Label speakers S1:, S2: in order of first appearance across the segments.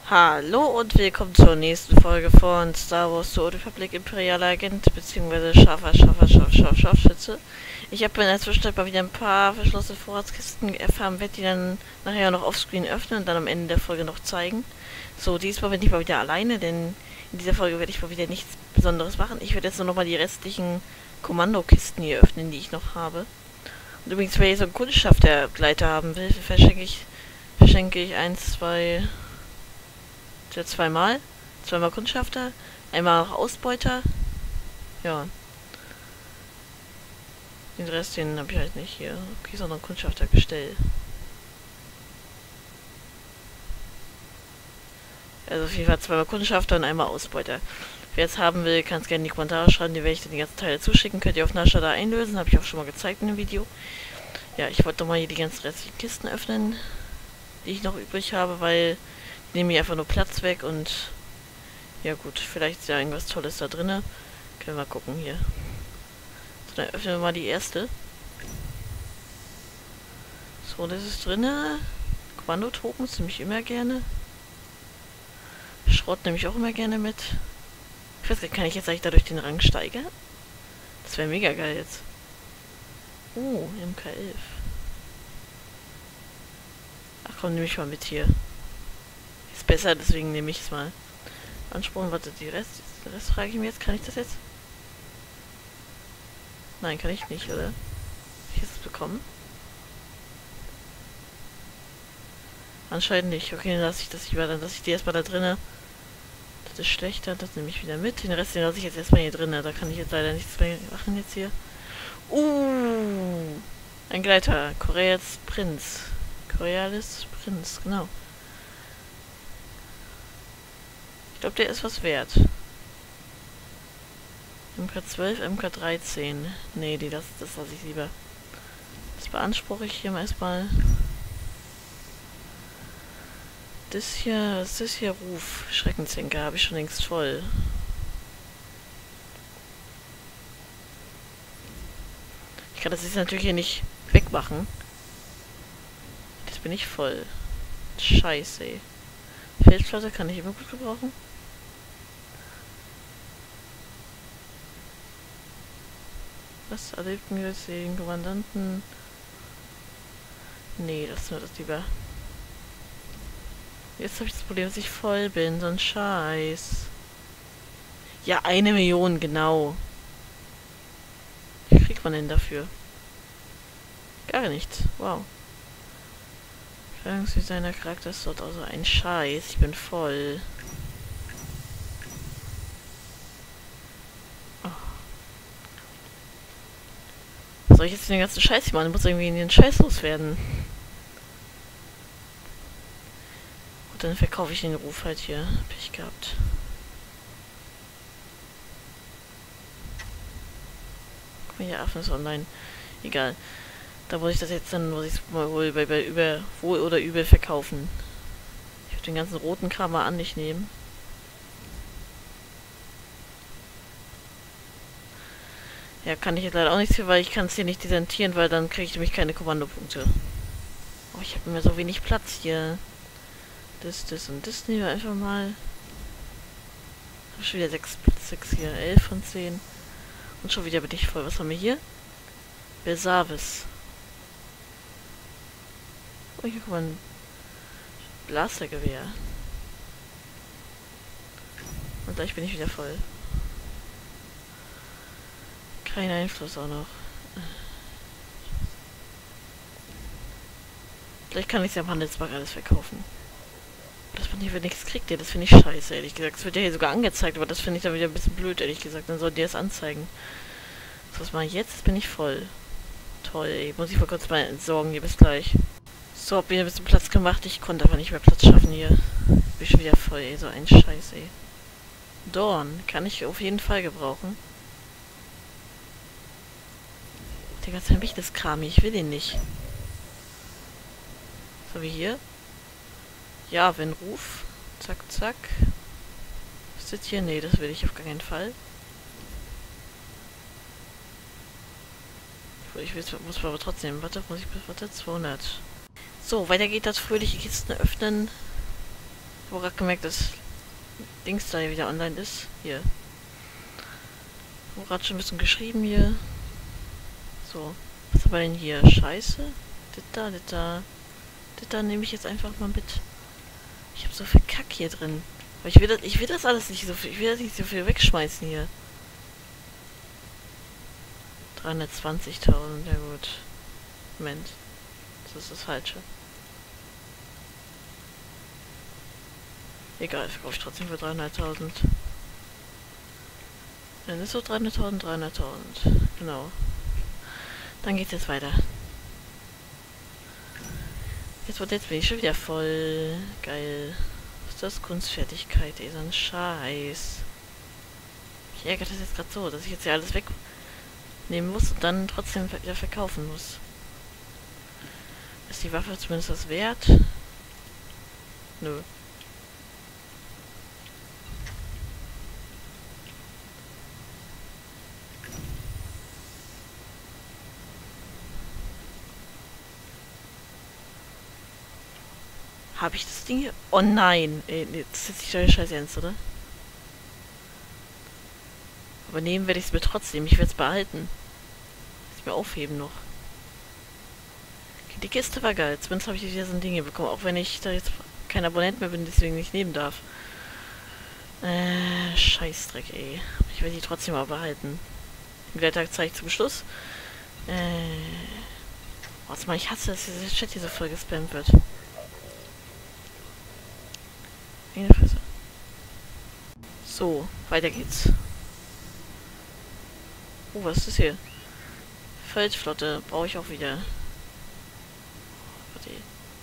S1: Hallo und willkommen zur nächsten Folge von Star Wars The Old Republic Imperialer Agent bzw. Scharfschütze. Ich habe in der Zwischenzeit mal wieder ein paar verschlossene Vorratskisten erfahren, werde die dann nachher noch offscreen öffnen und dann am Ende der Folge noch zeigen. So, diesmal bin ich mal wieder alleine, denn in dieser Folge werde ich mal wieder nichts Besonderes machen. Ich werde jetzt nur noch mal die restlichen Kommandokisten hier öffnen, die ich noch habe. Und übrigens, wer hier so einen Kundschaftergleiter haben will, verschenke ich 1, 2... zweimal Kundschafter, einmal auch Ausbeuter. Ja. Den Rest, den habe ich halt nicht hier. Okay, sondern Kundschafter gestellt. Also auf jeden Fall zweimal Kundschafter und einmal Ausbeuter. Wer es haben will, kann es gerne in die Kommentare schreiben, die werde ich dann die ganzen Teile zuschicken. Könnt ihr auf Nasha da einlösen, habe ich auch schon mal gezeigt in dem Video. Ja, ich wollte nochmal hier die ganzen restlichen Kisten öffnen, die ich noch übrig habe, weil die nehmen hier einfach nur Platz weg und ja gut, vielleicht ist ja irgendwas Tolles da drinne. Können wir mal gucken hier. So, dann öffnen wir mal die erste. So, das ist drinne. Kommandotokens nehme ich immer gerne. Schrott nehme ich auch immer gerne mit. Ich weiß gar nicht, kann ich jetzt eigentlich dadurch den Rang steigern? Das wäre mega geil jetzt. Oh, MK11. Ach komm, nehme ich mal mit hier. Ist besser, deswegen nehme ich es mal. Ansporn, warte, den Rest frage ich mir jetzt. Kann ich das jetzt? Nein, kann ich nicht, oder? Hab ich es bekommen? Anscheinend nicht. Okay, dann lasse ich das lieber. Dann lasse ich die erstmal da drinne. Das ist schlechter, das nehme ich wieder mit. Den Rest, den lasse ich jetzt erstmal hier drinne. Da kann ich jetzt leider nichts mehr machen jetzt hier. Ein Gleiter. Coriolis Prinz. Coriolis Prinz, genau. Ich glaube, der ist was wert. MK12, MK13. Nee, das lasse ich lieber. Das beanspruche ich hier erstmal. Das hier, was ist das hier? Ruf. Schreckensenker habe ich schon längst voll. Ich kann das jetzt natürlich hier nicht wegmachen. Jetzt bin ich voll. Scheiße, ey. Feldflotte kann ich immer gut gebrauchen. Was erlebt mir jetzt den Kommandanten? Nee, das ist mir das lieber. Jetzt habe ich das Problem, dass ich voll bin. So ein Scheiß. Ja, 1 Million, genau. Wie kriegt man denn dafür? Gar nichts. Wow. Kleidungsdesigner, Charakter ist dort also ein Scheiß. Ich bin voll. Oh. Was soll ich jetzt den ganzen Scheiß hier machen? Ich muss irgendwie in den Scheiß loswerden. Gut, dann verkaufe ich den Ruf halt hier. Pech gehabt. Guck mal, hier Affen ist online. Egal. Da muss ich das jetzt dann, muss ich es mal wohl wohl oder übel verkaufen. Ich würde den ganzen roten Kram mal an nicht nehmen. Ja, kann ich jetzt leider auch nichts für, weil ich kann es hier nicht desentieren, weil dann kriege ich nämlich keine Kommandopunkte. Oh, ich habe immer so wenig Platz hier. Das und das nehmen wir einfach mal. Ich habe schon wieder 6 hier, 11 von 10. Und schon wieder bin ich voll. Was haben wir hier? Besavis. Oh, hier guck mal, ein Blastergewehr. Und gleich bin ich wieder voll. Kein Einfluss auch noch. Vielleicht kann ich es ja am Handelsmarkt alles verkaufen. Dass man hier für nichts kriegt, ja, das finde ich scheiße, ehrlich gesagt. Das wird ja hier sogar angezeigt, aber das finde ich dann wieder ein bisschen blöd, ehrlich gesagt. Dann soll die es anzeigen. So, was mache ich jetzt? Jetzt bin ich voll. Toll, ey. Muss ich mal kurz mal entsorgen hier, bis gleich. So, hab mir ein bisschen Platz gemacht. Ich konnte aber nicht mehr Platz schaffen hier. Bin ich schon wieder voll, ey. So ein Scheiß, ey. Dorn kann ich auf jeden Fall gebrauchen. Der ganze Wichtes-Kram, ich will den nicht. So wie hier. Ja, wenn Ruf. Zack, zack. Was ist hier? Nee, das will ich auf gar keinen Fall. Ich muss aber trotzdem. Warte, muss ich bis 200. So, weiter geht das fröhliche Kisten öffnen. Ich habe gerade gemerkt, dass Dings da wieder online ist. Hier. Ich habe gerade schon ein bisschen geschrieben hier. So. Was haben wir denn hier? Scheiße. Das da nehme ich jetzt einfach mal mit. Ich habe so viel Kack hier drin. Aber ich will das alles nicht so viel. Ich will das nicht so viel wegschmeißen hier. 320.000, ja gut. Moment. Das ist das Falsche. Egal, verkaufe ich trotzdem für 300.000. Dann ist so 300.000, 300.000. Genau. Dann geht's jetzt weiter. Jetzt bin ich schon wieder voll. Geil. Was ist das? Kunstfertigkeit, ey, so ein Scheiß. Ich ärgere das jetzt gerade so, dass ich jetzt ja alles wegnehmen muss und dann trotzdem wieder verkaufen muss. Ist die Waffe zumindest was wert? Nö. Habe ich das Ding hier? Oh nein! Ey, nee, das ist jetzt nicht deine Scheiße ernst, oder? Aber nehmen werde ich es mir trotzdem. Ich werde es behalten. Ich mir aufheben noch. Okay, die Kiste war geil. Zumindest habe ich wieder so ein Ding hier bekommen. Auch wenn ich da jetzt kein Abonnent mehr bin, deswegen nicht nehmen darf. Scheißdreck, ey. Ich werde die trotzdem mal behalten. Den Werktag zeige ich zum Schluss. Warte mal, ich hasse, dass dieser Chat hier so voll gespammt wird. Eine Fresse. So, weiter geht's. Oh, was ist das hier? Feldflotte brauche ich auch wieder. Warte.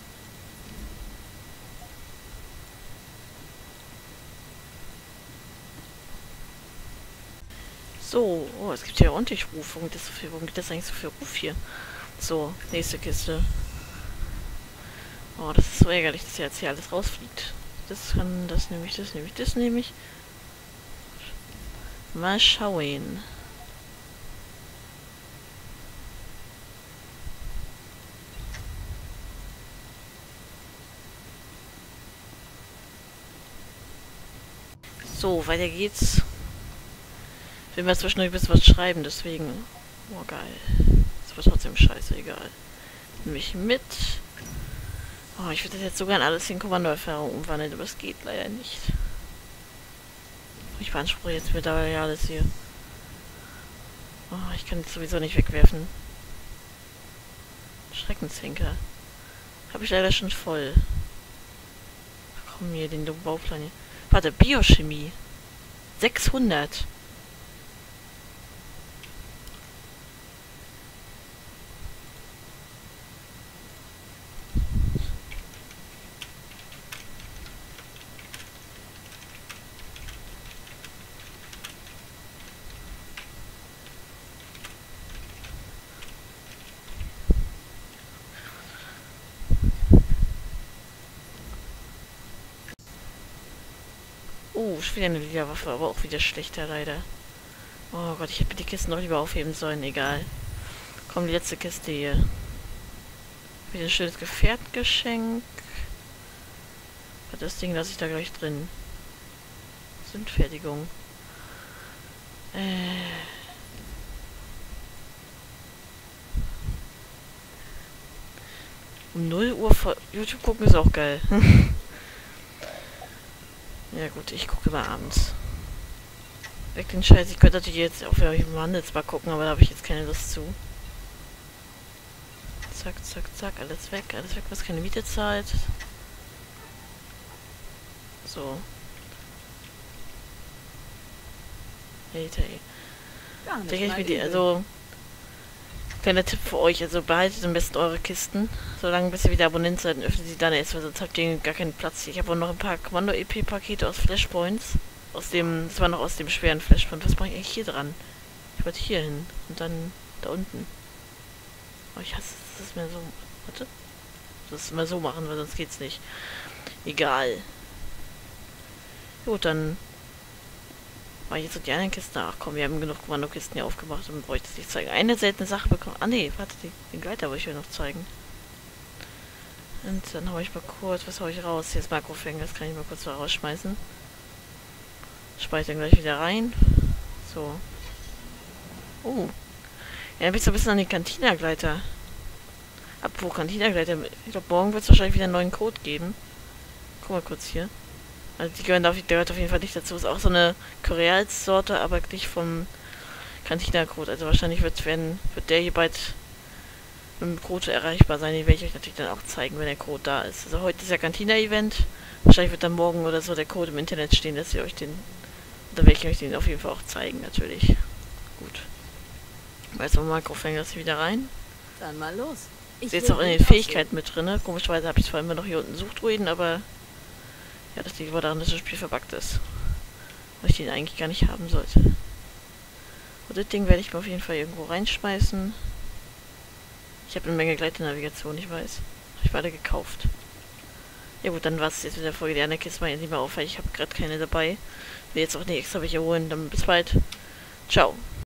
S1: So, oh, es gibt ja ordentlich Ruf. Warum geht das eigentlich so viel Ruf hier? So, nächste Kiste. Oh, das ist so ärgerlich, dass jetzt hier alles rausfliegt. Das nehme ich, das nehme ich. Mal schauen. So, weiter geht's. Ich will mal zwischendurch ein bisschen was schreiben, deswegen. Oh, geil. Das wird trotzdem scheiße, egal. Nehme ich mit. Oh, ich würde das jetzt sogar in alles in Kommandoerfahrung umwandeln, aber es geht leider nicht. Ich beanspruche jetzt mittlerweile ja alles hier. Oh, ich kann es sowieso nicht wegwerfen. Schreckenshenker. Habe ich leider schon voll. Komm hier, den dummen Bauplan hier. Warte, Biochemie. 600. Oh, schon wieder eine Lila-Waffe, aber auch wieder schlechter leider. Oh Gott, ich hätte die Kisten noch lieber aufheben sollen, egal. Komm, die letzte Kiste hier. Wieder ein schönes Gefährtgeschenk. Das Ding lasse ich da gleich drin. Sündfertigung. Um 0 Uhr vor YouTube gucken ist auch geil. Ja gut, ich gucke immer abends. Weg den Scheiß. Ich könnte natürlich jetzt auf dem Handelsbar gucken, aber da habe ich jetzt keine Lust zu. Zack, zack, zack. Alles weg, was keine Miete zahlt. So. Hey. Denke ich mir die, also... Kleiner Tipp für euch, also behaltet am besten eure Kisten, solange bis ihr wieder Abonnent seid und öffnet sie dann erst, weil sonst habt ihr gar keinen Platz. Ich habe auch noch ein paar Kommando-EP-Pakete aus Flashpoints, das war noch aus dem schweren Flashpoint. Was mache ich eigentlich hier dran? Ich wollte hier hin und dann da unten. Oh, ich hasse es, das ist mir so... Warte. Das ist mal so machen, weil sonst geht's nicht. Egal. Gut, dann... War jetzt so die anderen Kisten. Ach komm, wir haben genug Kommandokisten hier aufgemacht und bräuchte es nicht zeigen. Eine seltene Sache bekommen. Ah ne, warte, den Gleiter wollte ich euch noch zeigen. Und dann hau ich mal kurz, was hau ich raus? Hier ist Makrofänger, das kann ich mal kurz mal rausschmeißen. Speichere dann gleich wieder rein. So. Ja, dann bin ich so ein bisschen an die Cantina-Gleiter. Apropos Cantina-Gleiter. Ich glaube, morgen wird es wahrscheinlich wieder einen neuen Code geben. Guck mal kurz hier. Also die gehört auf jeden Fall nicht dazu. Ist auch so eine Koreals-Sorte, aber nicht vom Cantina-Code. Also wahrscheinlich wird der hier bald mit dem Code erreichbar sein. Den werde ich euch natürlich dann auch zeigen, wenn der Code da ist. Also heute ist ja Cantina-Event. Wahrscheinlich wird dann morgen oder so der Code im Internet stehen, dass ihr euch den... Da werde ich euch den auf jeden Fall auch zeigen, natürlich. Gut. Jetzt mal Makrofänger wieder rein.
S2: Dann mal los.
S1: Ist jetzt auch in den Fähigkeiten mit drin. Komischerweise habe ich zwar immer noch hier unten Suchdruiden, aber ja, das liegt aber daran, dass das Spiel verbuggt ist. Weil ich den eigentlich gar nicht haben sollte. Und das Ding werde ich mir auf jeden Fall irgendwo reinschmeißen. Ich habe eine Menge Gleitnavigation, ich weiß. Habe ich beide gekauft. Ja gut, dann war es jetzt mit der Folge. Die andere Kiste mal nicht mehr auf, weil ich habe gerade keine dabei. Will jetzt auch nicht extra welche holen. Dann bis bald. Ciao.